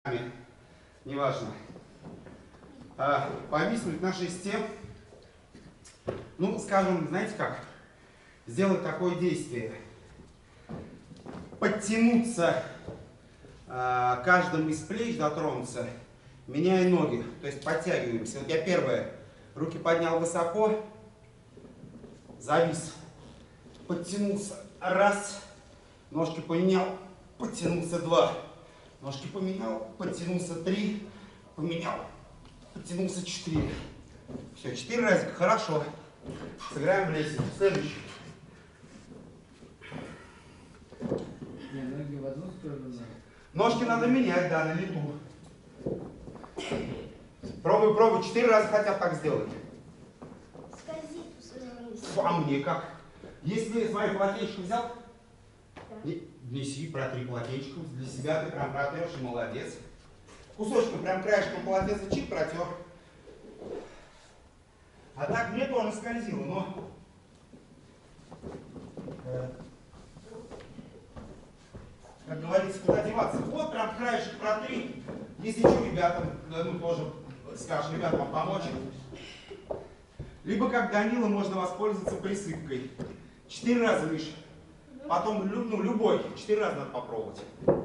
неважно, повиснуть на шесте, ну, скажем, знаете как, сделать такое действие, подтянуться каждым из плеч, дотронуться, меняя ноги, то есть подтягиваемся. Вот я первое, руки поднял высоко, завис, подтянулся, раз, ножки поменял, подтянулся, два. Ножки поменял, подтянулся 3, поменял, подтянулся 4. Все, 4 разика, хорошо. Сыграем в лестницу. Следующий. Не, ноги в одну сторону. Ножки надо менять, да, на лету. Пробуй, пробуй. 4 раза хотят так сделать. Скользит. А мне как? Если, смотри, полотенечко взял, Да. неси, протри полотенечком. Для себя ты прям протрешь, и молодец. Кусочком, прям краешком полотенца чик протер. А так мне тоже скользило, но... как говорится, куда деваться. Вот прям краешек протри. Если что, ребятам, ну тоже скажешь, ребятам помочь. Либо как Данила можно воспользоваться присыпкой. 4 раза лишь. Потом, ну, любой, 4 раза надо попробовать.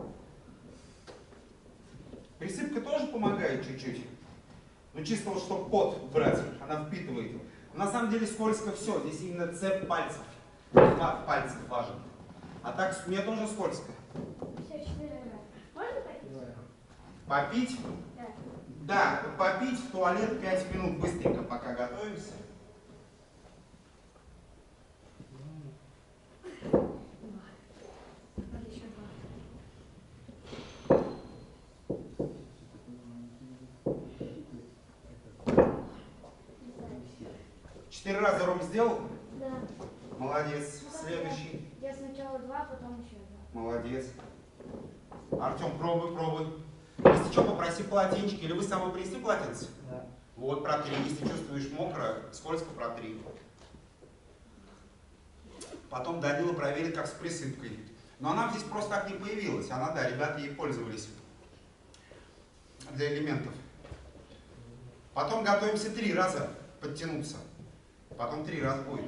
Присыпка тоже помогает чуть-чуть. Ну, чисто вот, чтобы пот убрать, она впитывает. Но на самом деле скользко все. Здесь именно цепь пальцев. Хват пальцев важен. А так мне тоже скользко. Все, 4 раза. Можно попить? Попить? Да. Да, попить в туалет 5 минут быстренько, пока готовимся. Вот еще 4 раза Ром сделал? 2. Да. Молодец. Следующий. Я сначала 2, потом еще 2. Молодец. Артем, пробуй, пробуй. Если что, попроси полотенчик, или вы с собой принесли полотенце? Да. Вот, протри. Если чувствуешь мокро, скользко, протри. Потом Данила проверит, как с присыпкой. Но она здесь просто так не появилась. Она, да, ребята ей пользовались для элементов. Потом готовимся 3 раза подтянуться. Потом 3 раза будет.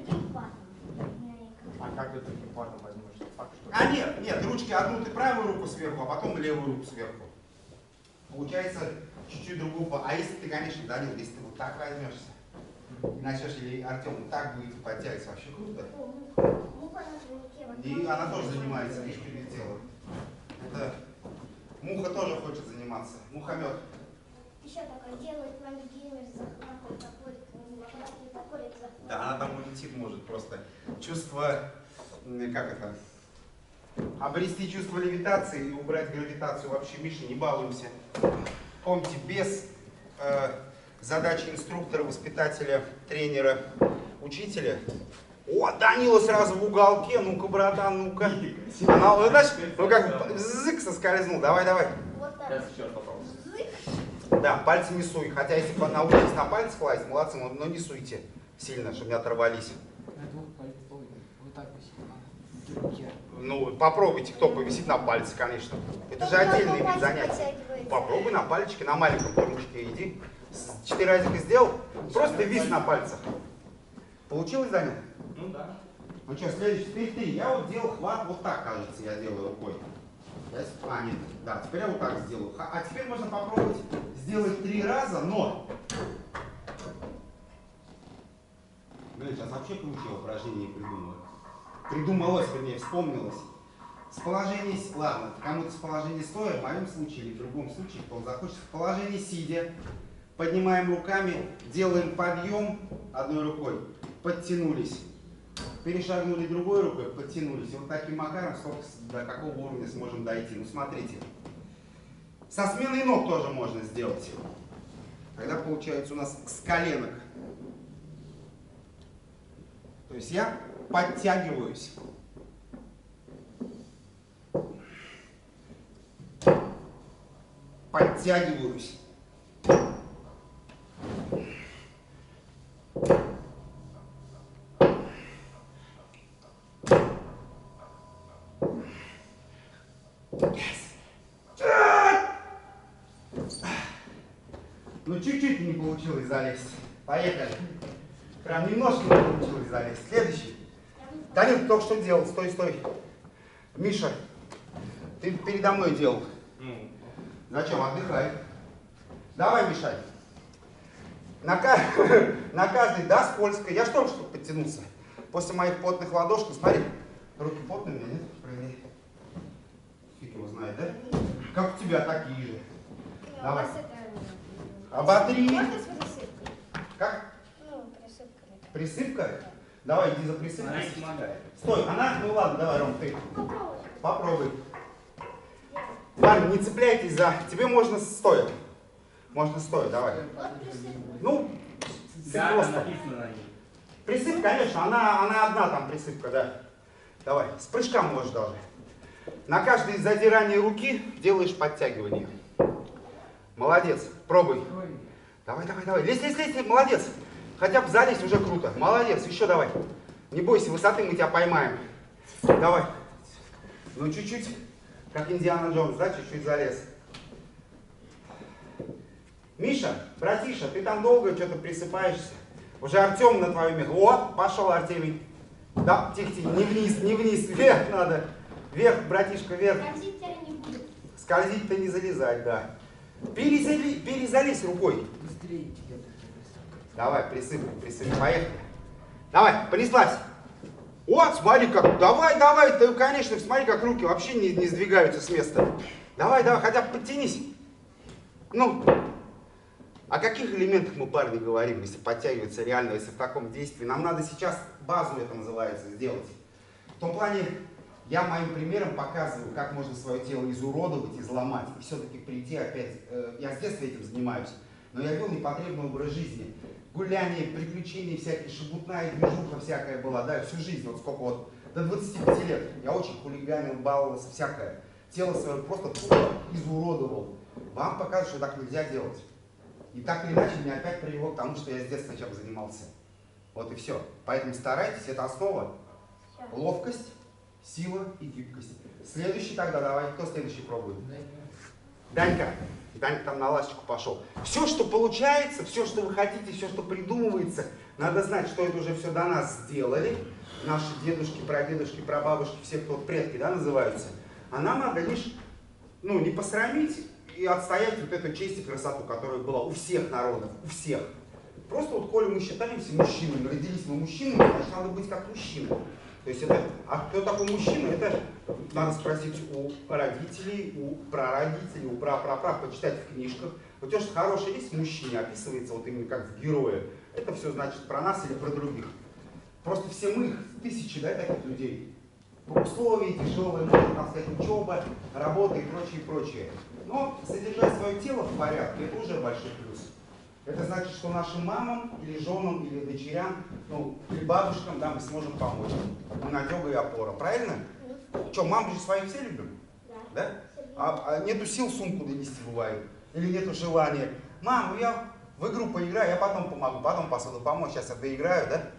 А как ты таким паром возьмешь? Так, что ли? А нет, нет, ручки одну ты правую руку сверху, а потом левую руку сверху. Получается чуть-чуть другую. А если ты, конечно, Данил, если ты вот так возьмешься, и начнешь, или Артем вот так будет подтягиваться, вообще круто. И она тоже занимается, видишь, перелетела. Это муха тоже хочет заниматься. Мухомед. Еще такое делает ноги захватывает, такой захват. Да, она там улетит может просто. Чувство, как это, обрести чувство левитации и убрать гравитацию. Вообще, Миша, не балуемся. Помните, без задачи инструктора, воспитателя, тренера, учителя. О, Данила сразу в уголке, ну-ка, братан, ну-ка. Она, ну, знаешь, ну как зык соскользнул, давай, давай. Вот так. Сейчас еще раз попробуй. Да, пальцы не суй, хотя если бы научились на пальцы класть, молодцы, но не суйте сильно, чтобы не оторвались. На 2 пальцах. Ой, вот так висит надо. В руке. Ну, попробуйте, кто повисит на пальце, конечно. Это же отдельный вид занятий. Попробуй на пальчике, на маленьком ручке иди. 4 разика сделал, просто вис на пальцах. Получилось, Данил? Ну да. Ну что, следующий, теперь 3. Я вот делал хват вот так, кажется, я делаю рукой. А, нет, да, теперь я вот так сделаю. А теперь можно попробовать сделать 3 раза, но... Блин, сейчас вообще круче упражнение придумала. Придумалось, вернее, вспомнилось. С положения, ладно, кому-то с положения стоя, в моем случае или в другом случае, кто захочет, в положении сидя, поднимаем руками, делаем подъем одной рукой, подтянулись, перешагнули другой рукой, подтянулись. И вот таким макаром сколько, до какого уровня сможем дойти. Ну смотрите, со сменой ног тоже можно сделать. Тогда получается у нас с коленок. То есть я подтягиваюсь. Подтягиваюсь. Yes. Ну, чуть-чуть не получилось залезть. Поехали. Прям немножко не получилось залезть. Следующий. Данил, ты только что делал. Стой, стой. Миша, ты передо мной делал. Зачем? Отдыхай. Давай, мешай. На каждый, да, скользко. Я что подтянулся? После моих потных ладошек, смотри, руки потные у меня, нет? Проверяй. Фиг его знает, да? Как у тебя, такие же. Давай. Оботри. Можно с присыпкой? Как? Ну, присыпкой. Присыпка? Давай, иди за присыпкой. Она не помогает. Стой, она, ну ладно, давай, Ром, ты. Попробуй. Попробуй. Парни, не цепляйтесь за... Тебе можно стоя. Можно стоя, давай. Вот присыпка. Ну, Да, просто. написано на ней. Присыпка, конечно, она одна там присыпка, да. Давай, с прыжка можешь даже. На каждое задирание руки делаешь подтягивание. Молодец, пробуй. Давай, давай, давай. Лезь, лезь, лезь, молодец. Хотя бы залезть уже круто. Молодец, еще давай. Не бойся, высоты мы тебя поймаем. Давай. Ну, чуть-чуть, как Индиана Джонс, да, чуть-чуть залез. Миша, братиша, ты там долго что-то присыпаешься. Уже Артем на твоем месте. О, пошел Артемий. Да, тихо-тихо, не вниз, не вниз, вверх надо. Вверх, братишка, вверх. Скользить теперь не будет. Скользить-то не залезать, да. Перезалезь рукой. Быстрее. Давай, присыпай, поехали. Давай, понеслась. Вот, смотри как, давай, давай, ты, конечно, смотри, как руки вообще не сдвигаются с места. Давай, давай, хотя бы подтянись. Ну, о каких элементах мы, парни, говорим, если подтягиваться реально, если в таком действии? Нам надо сейчас базу, это называется, сделать. В том плане, я моим примером показываю, как можно свое тело изуродовать, изломать, и все-таки прийти опять. Я с детства этим занимаюсь, но я вел непотребный образ жизни. Гуляние, приключения всякие, шебутная движуха всякая была, да, всю жизнь, вот сколько вот, до 25 лет. Я очень хулиганил, баловался, всякое. Тело свое просто изуродовал. Вам показывают, что так нельзя делать. И так или иначе меня опять привело к тому, что я с детства чем занимался. Вот и все. Поэтому старайтесь, это основа. Ловкость, сила и гибкость. Следующий тогда давай, кто следующий пробует? Данька. Данька там на ласточку пошел. Все, что получается, все, что вы хотите, все, что придумывается, надо знать, что это уже все до нас сделали. Наши дедушки, прадедушки, прабабушки, все, кто предки, да, называются. А нам надо лишь, ну, не посрамить и отстоять вот эту честь и красоту, которая была у всех народов, у всех. Просто вот, коли мы считаемся мужчинами, родились мы мужчинами, значит, надо быть как мужчина. То есть это, а кто такой мужчина, это надо спросить у родителей, у прародителей, у прапрапра, почитать в книжках. Вот то, что хорошее есть в мужчине, описывается вот именно как в герое. Это все значит про нас или про других. Просто все мы, тысячи, да, таких людей. Условия тяжелые, можно там сказать, учеба, работа и прочее, прочее. Но содержать свое тело в порядке, это уже большой плюс. Это значит, что нашим мамам, или женам, или дочерям, ну, или бабушкам, да, мы сможем помочь. Мы надега и опора. Правильно? Что, маму же своих все любим? Да? А нету сил сумку донести бывает. Или нету желания. Мам, ну я в игру поиграю, я потом помогу, потом посуду помочь. Сейчас я доиграю, да?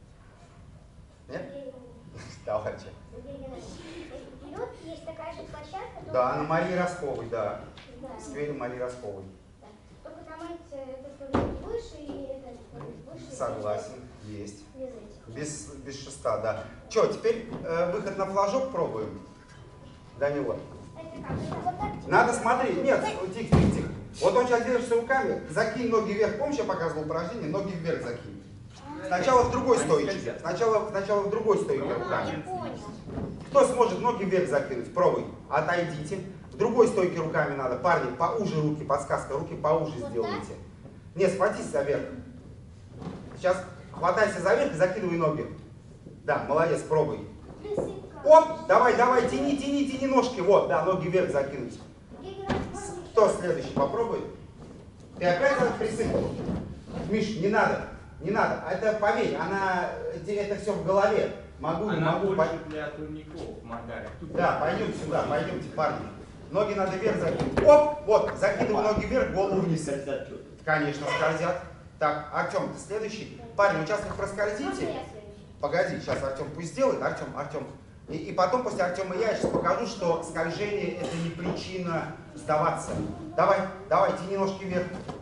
Нет? Давай, что? Лед есть такая же площадка. Да, на Марии Росковой, да. Да. В сквере Марии Росковой. Да. Только там этот туалет выше и этот туалет выше. Согласен, есть. Без этих. Без шеста, да. Че, теперь выход на флажок пробуем? Данила. Это как? Это вот так? Надо смотреть. Нет, тихо, тихо, тихо. Вот он сейчас держится руками, закинь ноги вверх. Помнишь, я показывал упражнение? Ноги вверх закинь. Сначала в другой стойке. Сначала в другой стойке Не руками. понял. Кто сможет ноги вверх закинуть? Пробуй. Отойдите. В другой стойке руками надо. Парни, поуже руки, подсказка. Руки поуже Вот сделайте. Не, схватись за верх. Сейчас хватайся за верх и закидывай ноги. Да, молодец, пробуй. Присыпка. Оп, давай, давай, тяни ножки. Вот, да, ноги вверх закинуть. Кто следующий? Попробуй. Ты опять надо присыпку. Миш, не надо. Не надо. Это поверь, это все в голове. Могу, не Она могу. больше для турников помогает. Да, пойдем сюда, пойдемте, парни. Ноги надо вверх закинуть. Оп, вот, закидывай ноги вверх, голову вниз. Конечно, скользят. Так, Артем, ты следующий. Парни, вот сейчас вы Можно проскользите. я следующий? Погоди, сейчас Артем пусть сделает. Артем. И потом после Артема я сейчас покажу, что скольжение это не причина сдаваться. Давай, тяни ножки вверх.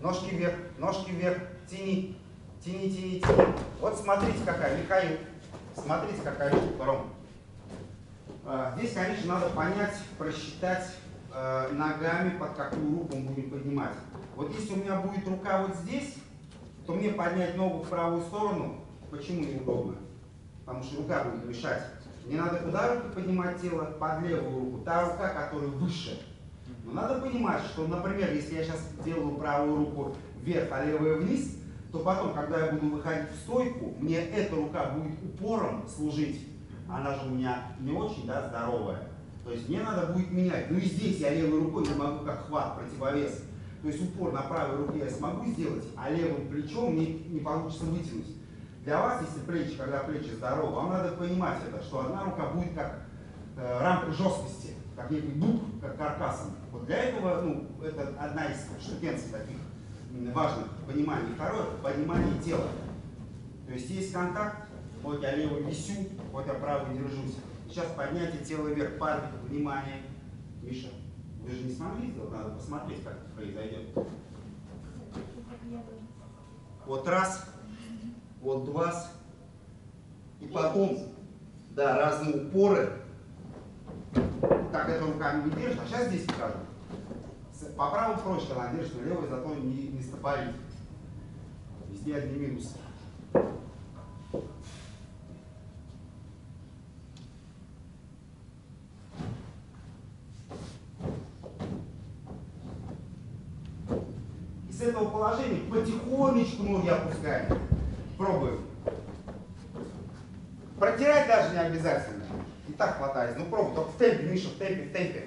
Ножки вверх, тяни, тяни, тяни, тяни. Вот смотрите какая, Михаил, смотрите какая штука, Ром. Здесь, конечно, надо понять, просчитать ногами, под какую руку мы будем поднимать. Вот если у меня будет рука вот здесь, то мне поднять ногу в правую сторону, почему неудобно? Потому что рука будет мешать. Мне надо куда руку поднимать тело? Под левую руку. Та рука, которая выше. Но надо понимать, что, например, если я сейчас делаю правую руку вверх, а левую вниз, то потом, когда я буду выходить в стойку, мне эта рука будет упором служить. Она же у меня не очень, да, здоровая. То есть мне надо будет менять. Ну и здесь я левой рукой не могу как хват, противовес. То есть упор на правой руке я смогу сделать, а левым плечом мне не получится вытянуть. Для вас, если плечи, когда плечи здоровы, вам надо понимать это, что одна рука будет как рамка жесткости, как некий дуб, как каркасом. Вот для этого, ну, это одна из штукенций таких важных пониманий. Второе – понимание тела. То есть есть контакт, вот я левой висю, вот я правой держусь. Сейчас поднятие тела вверх, парень, внимание. Миша, вы же не смогли сделать, надо посмотреть, как это произойдет. Вот раз, вот два, и потом, да, разные упоры. Так, это руками не держишь, а сейчас здесь покажу. По правой проще, когда держишь, но левой зато не стопорит. Везде одни минусы. И с этого положения потихонечку ноги опускаем. Пробуем. Протирать даже не обязательно. И так хватает. Ну пробуй, только в темпе, Миша, в темпе, в темпе.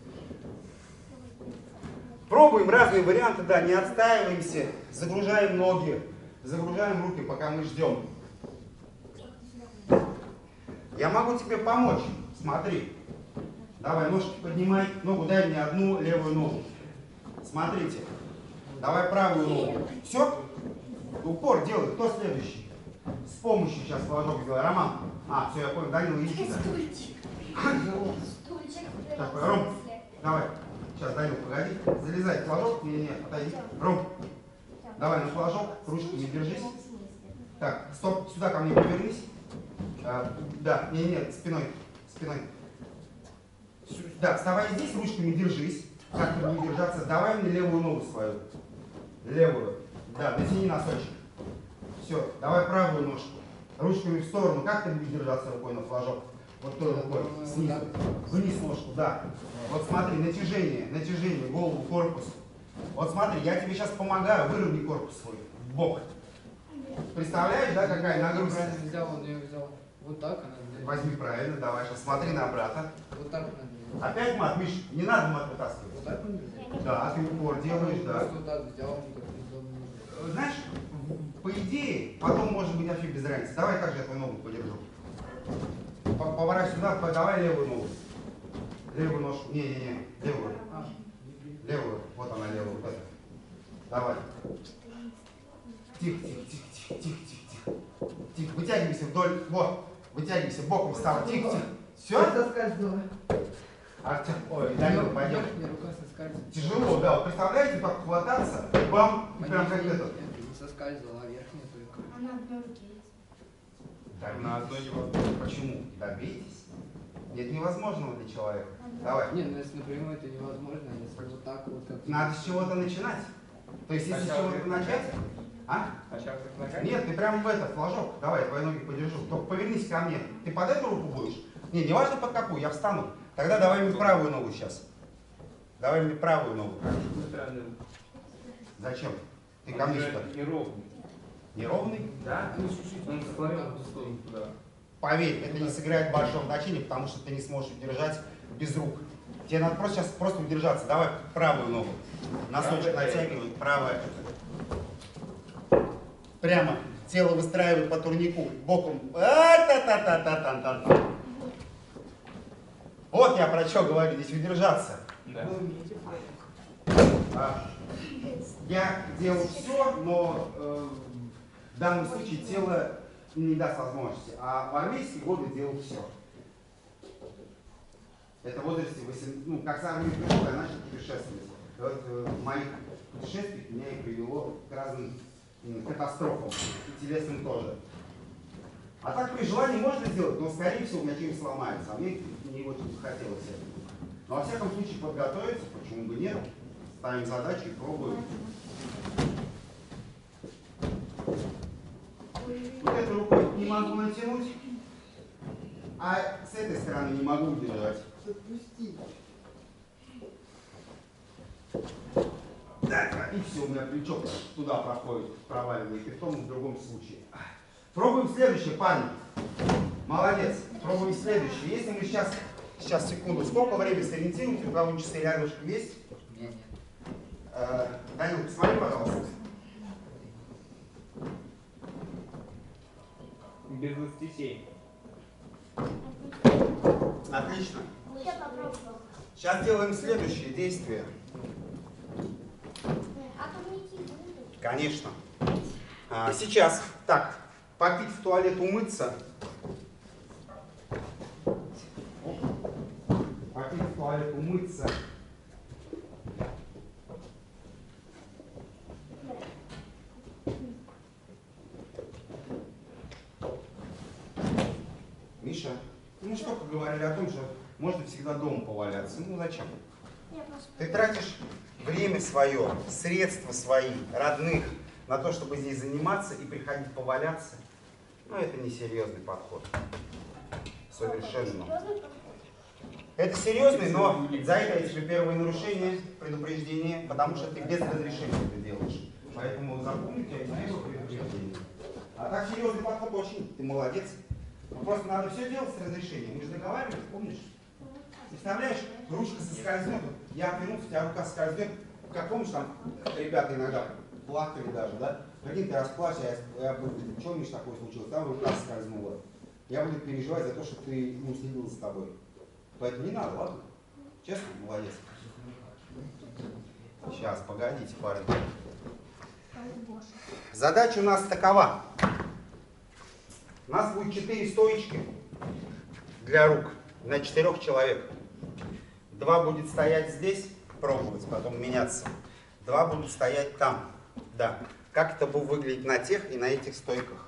Пробуем разные варианты, да, не отстаиваемся, загружаем ноги, загружаем руки, пока мы ждем. Я могу тебе помочь. Смотри. Давай, ножки поднимай, ногу дай мне одну левую ногу. Смотрите. Давай правую ногу. Все? Упор делай. Кто следующий? С помощью сейчас флажок сделай. Роман. А, все, я понял. Данил, иди сюда. Так, Ром, давай. Сейчас, Данил, погоди. Залезай в флажок. Не, отойди. Ром, давай на флажок. Ручками держись. Так, стоп. Сюда ко мне повернись. Да, нет, спиной. Спиной. Да, вставай здесь, ручками держись. Как ты будешь держаться? Давай мне левую ногу свою. Левую. Да, натяни носочек. Все, давай правую ножку. Ручками в сторону. Как ты будешь держаться рукой на флажок? Вот той рукой. Снизу. Вниз ножку, да. Вот смотри, натяжение, голову, корпус. Вот смотри, я тебе сейчас помогаю, выровняй корпус свой в бок. Представляешь, да, какая нагрузка? Взял, он ее взял. Вот так она. Возьми правильно, давай, сейчас смотри на брата. Вот так она. Опять мат, Миш, не надо мат вытаскивать. Вот так он. Да, ты упор делаешь, да. Просто вот так взял, он так не. Знаешь, по идее, потом может быть вообще без разницы. Давай так же я твою ногу подержу. Поворачивай сюда, давай левую ногу. Левую ножку. Не, левую. Левую. Вот она левая. Вот эта. Давай. Тихо. Тихо. Вытягивайся вдоль. Вот. Вытягивайся, боком встал. Тихо. Все? Соскальзывала. Артем, ой, Данил, пойдем. Рука соскальзывала. Тяжело, да. Вот представляете, так хвататься, бам, и прям как этот. Не соскальзывала, а верхняя только. Она в одной руке. На одной невозможно. Почему? Добейтесь. Нет невозможного для человека. Давай. Не, ну если напрямую это невозможно, если вот так вот как. Надо с чего-то начинать. То есть если с чего-то начать. А? Нет, ты прям в это, флажок. Давай, я твои ноги подержу. Только повернись ко мне. Ты под эту руку будешь? Не важно под какую, я встану. Тогда давай мне правую ногу сейчас. Давай мне правую ногу. Зачем? Ты ко мне сюда. Неровный. Неровный? Да? Ну, чуть-чуть. Он склонен в сторону туда. Поверь, это не сыграет большого значения, потому что ты не сможешь удержать без рук. Тебе надо просто удержаться. Давай правую ногу. Носочек натягивай, правая. Прямо. Тело выстраивай по турнику. Боком. Вот я про что говорю, здесь удержаться. Да. Я делал все, но в данном случае тело не даст возможности. А в армейские годы делал все. Это в возрасте 18, ну, как с армии пришел, я начал путешествовать. Вот, в моих путешествиях меня и привело к разным катастрофам, и телесным тоже. А так при желании можно сделать, но скорее всего у меня что-нибудь сломается, а мне не очень хотелось этого. Но во всяком случае подготовиться, почему бы нет, ставим задачу и пробуем. Вот эту рукой не могу натянуть, а с этой стороны не могу удержать. Да, и все, у меня плечо туда проходит, проваливает, и в том и в другом случае. Пробуем следующее, парни. Молодец. Пробуем следующее. Если мы сейчас секунду, сколько времени сориентируете? У кого часы рядышком есть? У меня нет. Данил, посмотри, пожалуйста. Без 27. Отлично. Я попробовала. Сейчас делаем следующее действие. А то мне тихо будет. Конечно. Сейчас. Так, попить в туалет, умыться. Попить в туалет, умыться. Миша, мы же только говорили о том, что можно всегда дома поваляться. Ну зачем? Я просто... Ты тратишь время свое, средства свои, родных, на то, чтобы здесь заниматься и приходить поваляться. Ну, это не серьезный подход. Совершенно. Это серьезный, но за это я тебе первое нарушение, предупреждение, потому что ты без разрешения это делаешь. Поэтому запомните, я знаю предупреждение. А так серьезный подход очень, ты молодец. Но просто надо все делать с разрешением. Мы же договаривались, помнишь? Представляешь, ручка соскользнет, я отвернулся, у тебя рука скользнет. Как помнишь, там ребята иногда плакали даже, да? Прикинь, ты расплачешь, я буду, что, Миш, такое случилось? Там рука скользнула. Я буду переживать за то, что ты не следил за тобой. Поэтому не надо, ладно? Честно? Молодец. Сейчас, погодите, парни. Задача у нас такова. У нас будет 4 стоечки для рук на 4 человек. 2 будет стоять здесь, пробовать, потом меняться. 2 будут стоять там. Да. Как это будет выглядеть на тех и на этих стойках?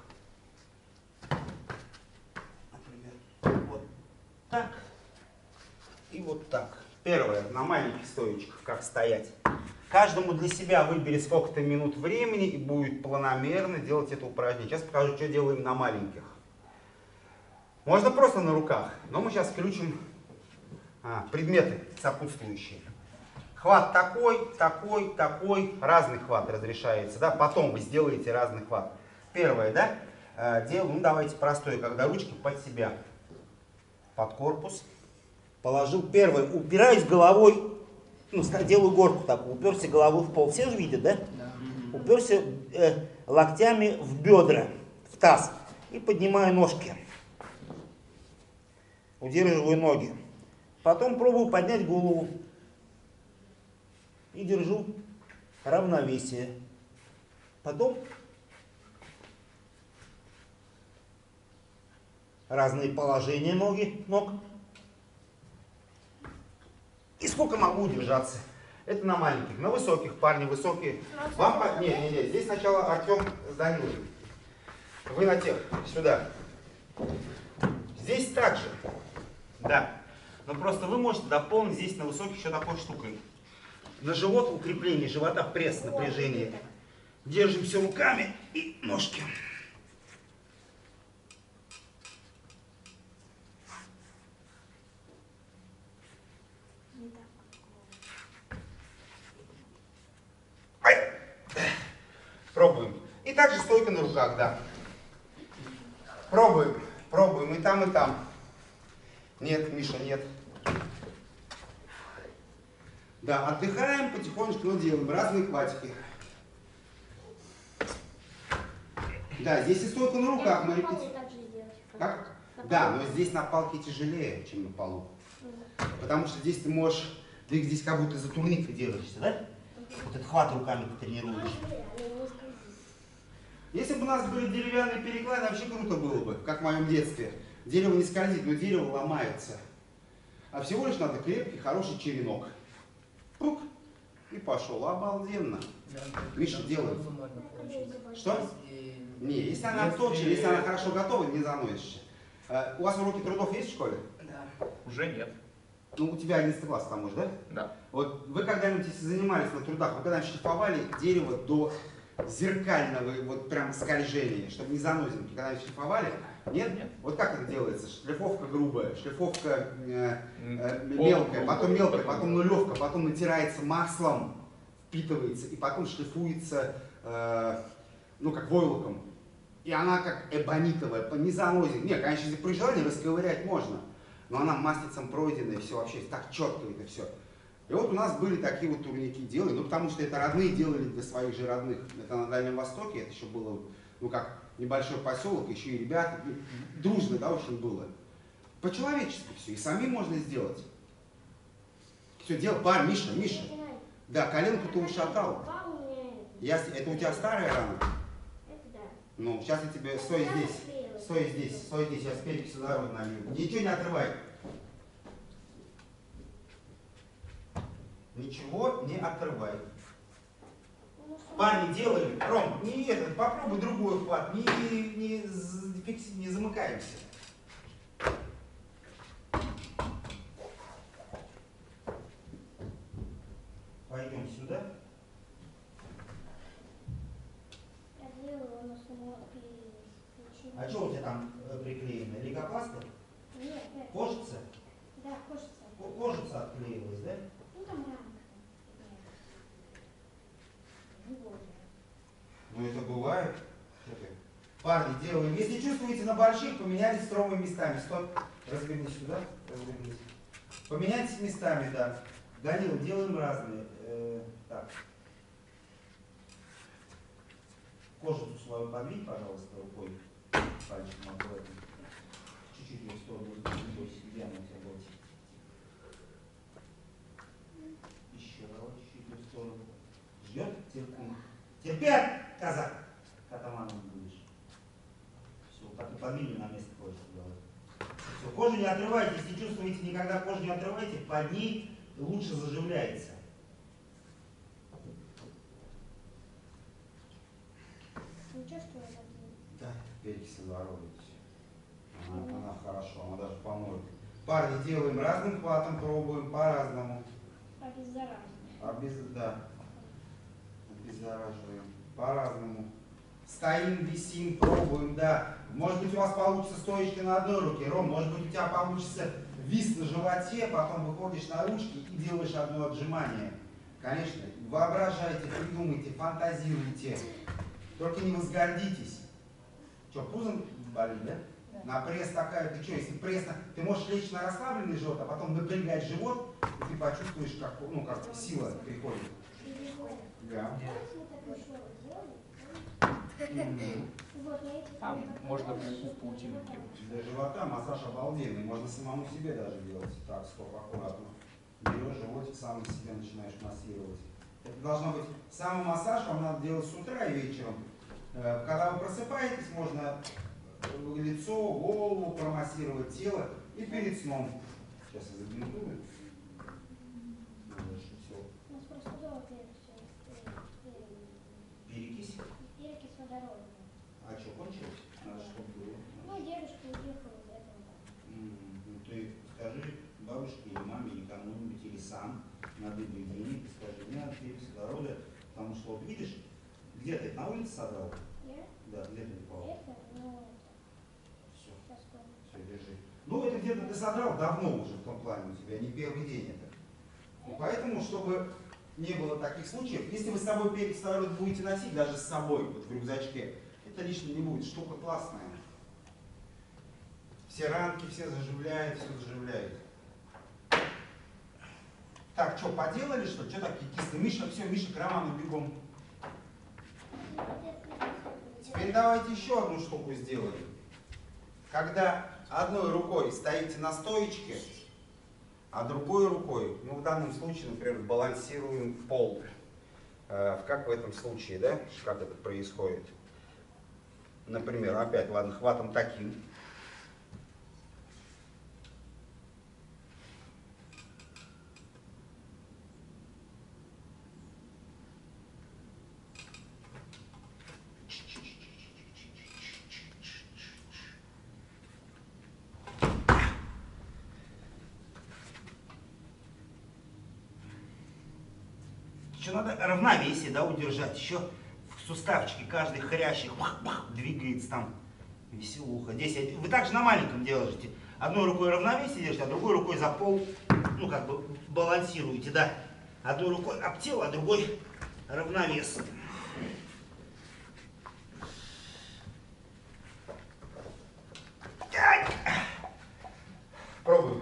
Например, вот так и вот так. Первое, на маленьких стоечках, как стоять. Каждому для себя выбери сколько-то минут времени и будет планомерно делать это упражнение. Сейчас покажу, что делаем на маленьких. Можно просто на руках, но мы сейчас включим предметы сопутствующие. Хват такой, такой, такой, разный хват разрешается, да, потом вы сделаете разный хват. Первое, да, делаем, ну давайте простое, когда ручки под себя, под корпус. Положил первое, упираюсь головой, ну, делаю горку такую, уперся головой в пол, все же видят, да? Да. Уперся локтями в бедра, в таз и поднимаю ножки. Удерживаю ноги. Потом пробую поднять голову. И держу равновесие. Потом разные положения ног. И сколько могу удержаться. Это на маленьких. На высоких, парни высокие. Вам не, здесь сначала Артем с Данилой. Вы на тех, сюда. Здесь также. Да. Но просто вы можете дополнить здесь на высоких еще такой штукой. На живот укрепление живота, пресс, напряжение. Держимся руками и ножки. Ай. Пробуем. И также стойка на руках, да. Пробуем, пробуем и там, и там. Нет, Миша, нет. Да, отдыхаем потихонечку, но делаем разные хватики. Да, здесь и стойка на руках. Мы как? Да, но здесь на палке тяжелее, чем на полу. Потому что здесь ты можешь двигать, здесь как будто за турникой держишься, да? Вот этот хват руками ты тренируешь. Если бы у нас были деревянные переклады, вообще круто было бы, как в моем детстве. Дерево не скользит, но дерево ломается. А всего лишь надо крепкий, хороший черенок. Пук. И пошел. Обалденно. Миша, делай. Что? Не, если она точная, если она хорошо готова, не заносишься. У вас уроки трудов есть в школе? Да. Уже нет. Ну, у тебя 11 класс там уже, да? Да. Вот вы когда-нибудь, если занимались на трудах, вы когда-нибудь шлифовали дерево до зеркального, вот прям скольжения, чтобы не занозинки, когда-нибудь шлифовали? Нет? Нет. Вот как это делается? Шлифовка грубая, шлифовка мелкая, потом нулевка, потом натирается маслом, впитывается, и потом шлифуется, ну, как войлоком. И она как эбонитовая, не занозит. Нет, конечно, если при желании расковырять можно, но она маслицем пройденная, все вообще так четко это все. И вот у нас были такие вот турники делали, ну потому что это родные делали для своих же родных. Это на Дальнем Востоке, это еще было, ну как небольшой поселок, еще и ребята, ну, дружно, да, очень было. По-человечески все, и самим можно сделать. Все, дело, Миша, да, коленку ты ушатал. Это у тебя старая рана? Ну, сейчас я тебе, стой здесь, я с перекисью кислорода налью. Ничего не отрывай. Ничего не отрывай. Парни делали, Ром, попробуй другой хват, не замыкаемся. Пойдем сюда. А что у тебя там приклеено? Лейкопластырь? Нет. Кожица? Да, кожица. Кожица отклеилась, да? Ну там рамка. Ну это бывает. Парни, делаем. Если чувствуете на больших, поменялись стромыми местами. Стоп. Развернись сюда. Развернись. Поменяйтесь местами, да. Данила, делаем разные. Так. Кожицу свою подвинь, пожалуйста, рукой. Пальчиком аккуратно. Чуть-чуть ее в сторону сдвинь, где она у тебя была. Еще давай, чуть-чуть ее в сторону. Ждет? Терпят, казак! Катаманом будешь. Все, так и подвинь на место кожу. Все, кожу не отрывайте, если чувствуете, никогда кожу не отрывайте, под ней лучше заживляется. Ничего, что это? Да, перекись кислорода. Она хорошо, она даже поможет. Парни, делаем разным хватом, пробуем по-разному. Обеззараживаем. Да. Обеззараживаем. По-разному. Стоим, висим, пробуем, да. Может быть, у вас получится стоечки на одной руке, Ром, может быть, у тебя получится вис на животе, потом выходишь на ручки и делаешь одно отжимание. Конечно, воображайте, придумайте, фантазируйте. Только не возгордитесь. Что, пузом болит, да? На пресс такая, ты что, если пресс, ты можешь лечь на расслабленный живот, а потом напрягать живот, и ты почувствуешь, как, ну, как сила приходит. Да. Там можно паутину делать. Для живота массаж обалденный, можно самому себе даже делать. Так, стоп, аккуратно. Берешь животик, сам на себе начинаешь массировать. Это должно быть, самомассаж вам надо делать с утра и вечером. Когда вы просыпаетесь, можно лицо, голову промассировать, тело и перед сном. Сейчас я забинтую. У нас просто дома Перекись. перекись водорода. А что, кончилось? Надо, чтобы было. Ну, дедушка уехал из этого. Ну, ты скажи бабушке или маме, или кому-нибудь, или сам, надыбай денег, и скажи, мне надо перекись водорода, потому что, вот видишь, где ты на улице содрал? Я? Да, где ты упал? Это, ну, Все, сейчас помню. все, держи. Ну, это где-то ты содрал давно уже в том плане у тебя, не первый день это. И поэтому, чтобы не было таких случаев, если вы с собой перекись водорода будете носить, даже с собой, вот в рюкзачке, это лишнего не будет, штука классная. Все ранки, все заживляет, все заживляет. Так, что, поделали что ли? Что такие кислые? Миша, все, Миша, к Роману бегом. Теперь давайте еще одну штуку сделаем. Когда одной рукой стоите на стоечке, а другой рукой, ну в данном случае, например, балансируем пол. Как в этом случае, да? Как это происходит? Например, опять, ладно, хватом таким. надо равновесие, да, удержать. Еще в суставчике каждый хрящик двигается там. Веселуха. Здесь вы также на маленьком делаете. Одной рукой равновесие держите, а другой рукой за пол, ну как бы балансируете, да. Одной рукой об тело, а другой равновес. Пробуем.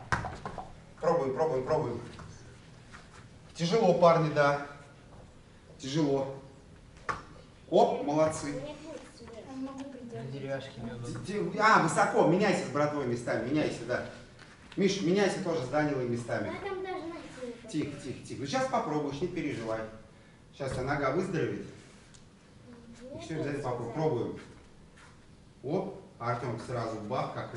Пробуем. Тяжело, парни, да. Тяжело. Оп, молодцы. Деревяшки между. Высоко. Меняйся с братвой местами. Меняйся, да. Миш, меняйся тоже с Данилой местами. А там даже найти. Тихо. Ну, сейчас попробуешь, не переживай. Сейчас твоя нога выздоровеет. И все, обязательно попробуем. Пробуем. Оп, Артем сразу бах, как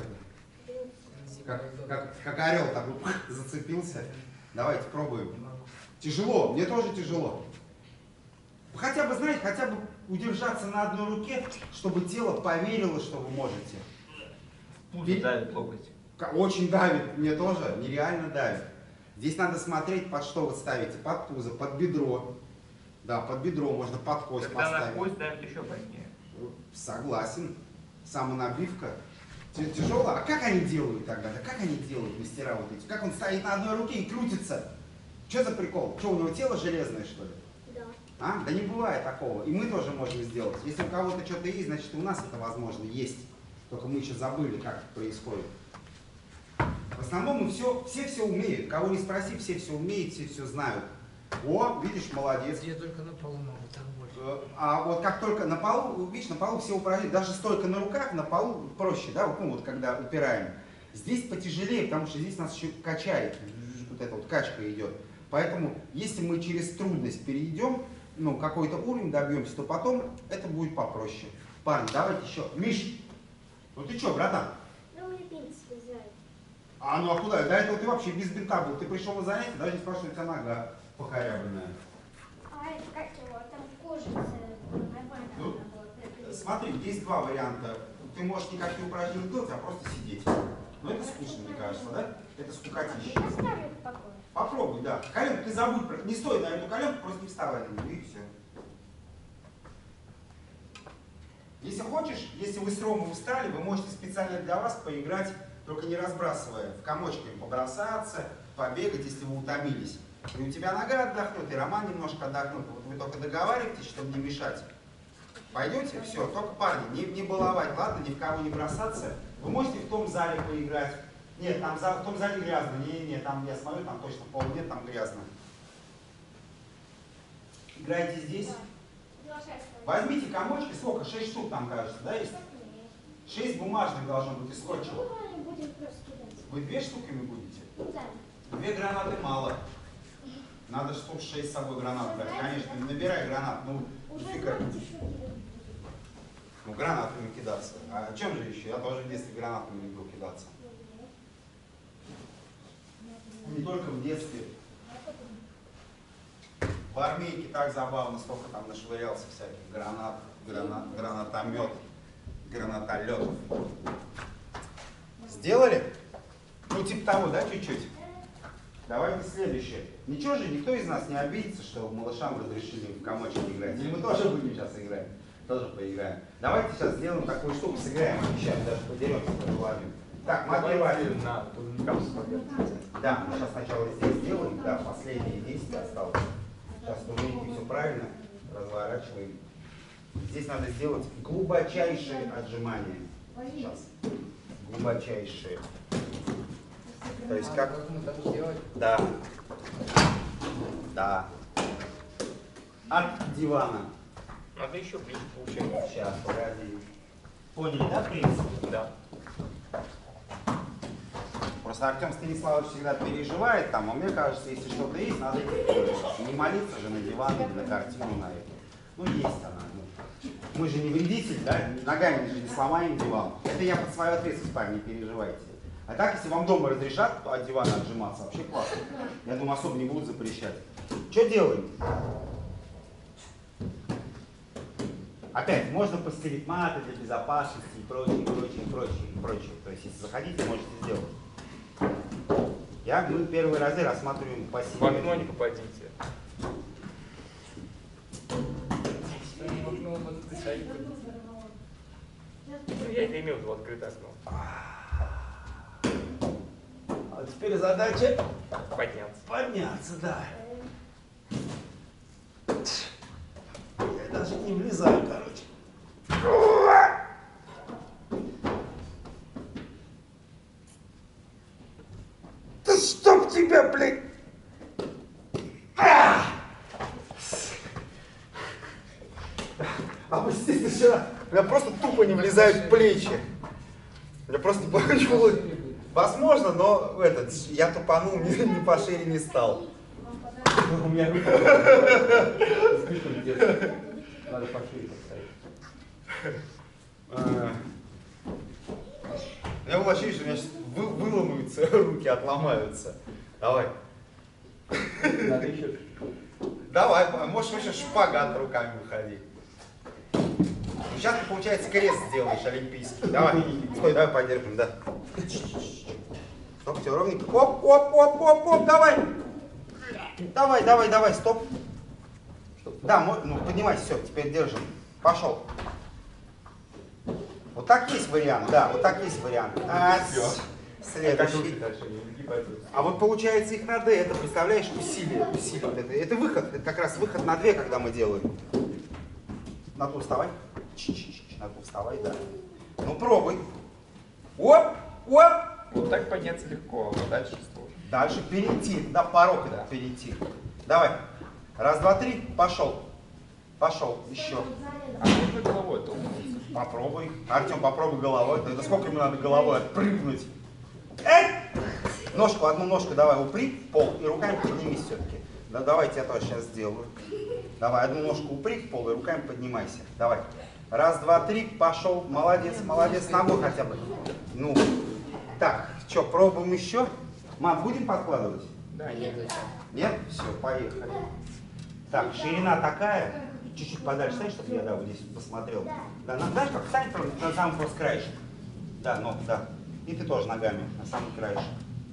это. Как орел так зацепился. Давайте пробуем. Тяжело, мне тоже тяжело. Хотя бы, знаете, хотя бы удержаться на одной руке, чтобы тело поверило, что вы можете. Пузо давит локоть. Очень давит, мне тоже, нереально давит. Здесь надо смотреть, под что вы ставите. Под пузо, под бедро. Да, под бедро можно под кость Когда поставить. на кость давит еще больнее. Согласен. Самонабивка. Тяжело. А как они делают тогда? Да как они делают, мастера вот эти? Как он стоит на одной руке и крутится? Что за прикол? Что, у него тело железное, что ли? Да. Да не бывает такого. И мы тоже можем сделать. Если у кого-то что-то есть, значит и у нас это возможно есть. Только мы еще забыли, как это происходит. В основном мы все умеют. Кого не спроси, все умеют, все знают. О, видишь, молодец. Я только на полу могу, там больше. А вот как только на полу, видишь, на полу все упражнения, даже стойка на руках, на полу проще, да, вот когда упираем. Здесь потяжелее, потому что здесь нас еще качает, вот эта вот качка идет. Поэтому, если мы через трудность перейдем, ну, какой-то уровень добьемся, то потом это будет попроще. Парни, давайте еще. Миш, ну ты что, братан? Ну, мне бинт слезает. Ну а куда? До этого ты вообще без бинта был. Ты пришел на занятие, даже не спрашивай, у тебя нога покорябанная. А это как его? Там кожица нормально Ну, надо было прикрепить. Смотри, есть два варианта. Ты можешь никакие упражнения делать, а просто сидеть. Но это скучно, мне кажется, да? Это скукотища. Я оставлю в покое. Попробуй, да. Коленку ты забудь, не стой на эту коленку, просто не вставай на нее, и все. Если хочешь, если вы с Ромой устали, вы можете специально для вас поиграть, только не разбрасывая, в комочки побросаться, побегать, если вы утомились. И у тебя нога отдохнет, и Роман немножко отдохнет. Вот вы только договариваетесь, чтобы не мешать. Пойдете? Все, только парни, не баловать, ладно, ни в кого не бросаться. Вы можете в том зале поиграть. Нет, там в том зале грязно. Не, там я смотрю, там точно пола нет, там грязно. Играйте здесь. Возьмите комочки, сколько? 6 штук там, кажется, да, есть? 6 бумажных должно быть и скотчем. Ну, будем просто кидать. Вы 2 штуками будете? Ну, да. 2 гранаты мало. Надо штук 6 с собой гранат брать. Конечно, не набирай гранат. Ну, Уже нифига. знаете, что кидать? Ну, гранатами кидаться. А чем же еще? Я тоже в детстве гранатами любил кидаться. Не только в детстве. В армейке так забавно, столько там нашвырялся всяких гранат, гранатомет, гранатолетов. Сделали? Ну, типа того, да, чуть-чуть? Давайте следующее. Ничего же, никто из нас не обидится, что малышам разрешили в комочки играть. Или мы тоже будем сейчас играть? Тоже поиграем. Давайте сейчас сделаем такую штуку, сыграем. Сейчас даже подеремся, поговорим. Так, мы открываем. Да, мы сейчас сначала здесь сделаем, да, последние 10 осталось. Сейчас турники все правильно разворачиваем. Здесь надо сделать глубочайшие отжимания. Сейчас. Глубочайшие. То есть как... мы так сделать? Да. Да. От дивана. Надо еще ближе получается. Сейчас, погоди. Поняли, да, принцип? Да. Просто Артем Станиславович всегда переживает там, а мне кажется, если что-то есть, надо не молиться же на диван или на картину на эту. Ну, есть она. Ну. Мы же не вредитель, да? Ногами же не сломаем диван. Это я под свою ответственность, парни, не переживайте. А так, если вам дома разрешат от дивана отжиматься, вообще классно. Я думаю, особо не будут запрещать. Что делаем? Опять, можно постелить маты для безопасности и прочее. То есть, если захотите, можете сделать. Мы первые разы рассматриваем В окно не пассивную. попадите. Садику. Ну, я это имел в виду, открытое окно. А теперь задача Подняться. подняться, да. Я даже не влезаю, короче. Да чтоб тебя, блядь! Опустись вчера. У меня просто тупо не влезают плечи. Я просто не понял. Возможно, но я тупанул, не пошире не стал. У меня слишком детство. Надо пошире поставить. Я было ощущение, что у меня сейчас выломаются руки, отломаются. Давай. Надо еще. Давай, можешь вообще шпагат руками выходить. Ну, сейчас ты, получается, крест сделаешь олимпийский. Давай, стой, давай подержим, да. Стоп, все ровненько. Оп, оп, оп, оп, оп, давай. Давай, стоп. Да, ну поднимайся, все, теперь держим. Пошел. Вот так есть вариант, да, вот так есть вариант. Следующий. А вот получается их на D, это, представляешь, усилие. Это выход, это как раз выход на 2, когда мы делаем. На ту вставай. На ту вставай, да. Ну пробуй. Оп, оп. Вот так подняться легко, а дальше сложно. Дальше перейти, да, порог да. Перейти. Давай. Раз, два, три, пошел. Пошел, еще. А можно головой толкнуться? Попробуй. Артем, попробуй головой. Это сколько ему надо головой отпрыгнуть? Ножку, одну ножку давай упри в пол и руками поднимись все-таки. Да, давайте я тоже сейчас сделаю. Давай, одну ножку упри в пол и руками поднимайся. Давай. Раз, два, три, пошел. Молодец, молодец. Ногой хотя бы. Ну, так, что, пробуем еще? Мам, будем подкладывать? Да, нет, зачем? Нет? Все, поехали. Так, ширина такая. Чуть-чуть подальше, знаешь, чтобы я вот здесь посмотрел. Да, знаешь, как встань на самый просто краешек. Да, ног, да. И ты тоже ногами на самый краешек.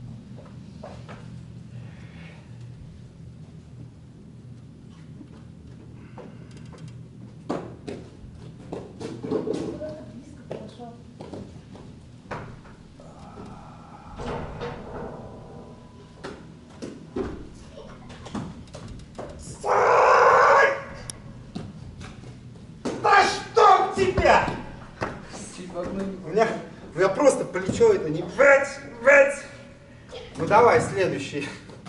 У меня просто плечо это не брать. Ну давай, следующий.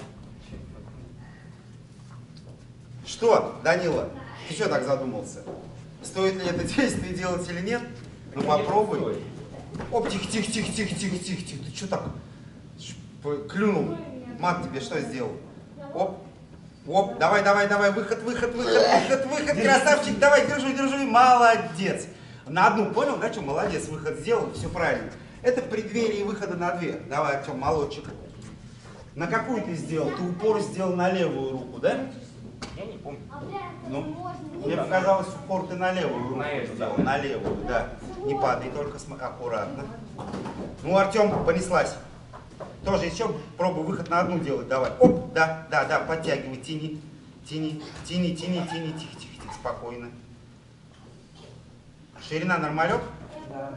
Что, Данила, ты что так задумался? Стоит ли это действие делать или нет? Ну попробуй. Оп, тихо. Ты что так? Клюнул. Мат тебе что сделал? Оп, давай, выход, красавчик, давай, держи, молодец. На одну, понял, да, что молодец, выход сделал, все правильно. Это в преддверии выхода на 2. Давай, Артем, молодчик. На какую ты сделал? Ты упор сделал на левую руку, да? Я не помню. Ну, мне показалось, упор ты на левую руку сделал, на левую, да. Не падай, только аккуратно. Ну, Артем, понеслась. Тоже еще пробуй выход на одну делать, давай. Оп, да, подтягивай, тяни, тихо, спокойно. Ширина нормалек? Да.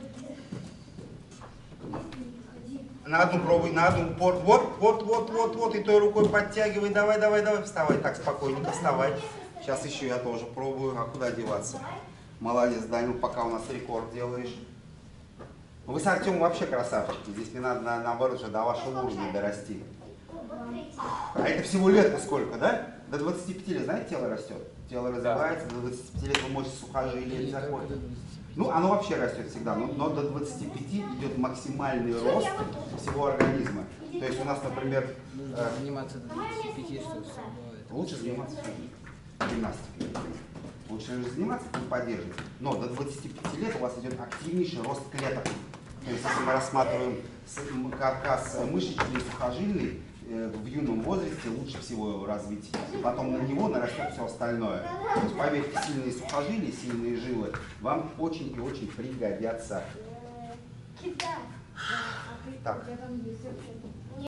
На одну пробуй, на одну упор. Вот, и той рукой подтягивай, давай, вставай, так, спокойненько, вставай. Сейчас еще я тоже пробую, а куда деваться? Молодец, Данил, пока у нас рекорд делаешь. Вы с Артемом вообще красавчики, здесь мне надо, наоборот, же до вашего уровня дорасти. А это всего лет сколько, да? До 25 лет, знаете, тело растет? Тело развивается, до 25 лет вы можете сухожилие заходить. Ну, оно вообще растет всегда, но до 25 идет максимальный рост всего организма. То есть у нас, например, заниматься до 25, чтобы все бывает. лучше заниматься гимнастикой. Лучше заниматься, поддерживать. Но до 25 лет у вас идет активнейший рост клеток. То есть если мы рассматриваем каркас мышечный и сухожильный, в юном возрасте лучше всего его развить. Потом на него нарастет все остальное. То есть, поверьте, сильные сухожилия, сильные жилы вам очень и очень пригодятся. Так.